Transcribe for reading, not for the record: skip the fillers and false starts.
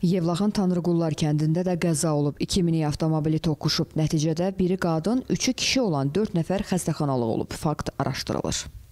Yevlaxın Tanrıqullar kəndində də qəza olub. 2 minik avtomobili toqquşub. Nəticədə biri qadın, 3-ü kişi olan 4 nəfər xəstəxanalı olub. Fakt araşdırılır.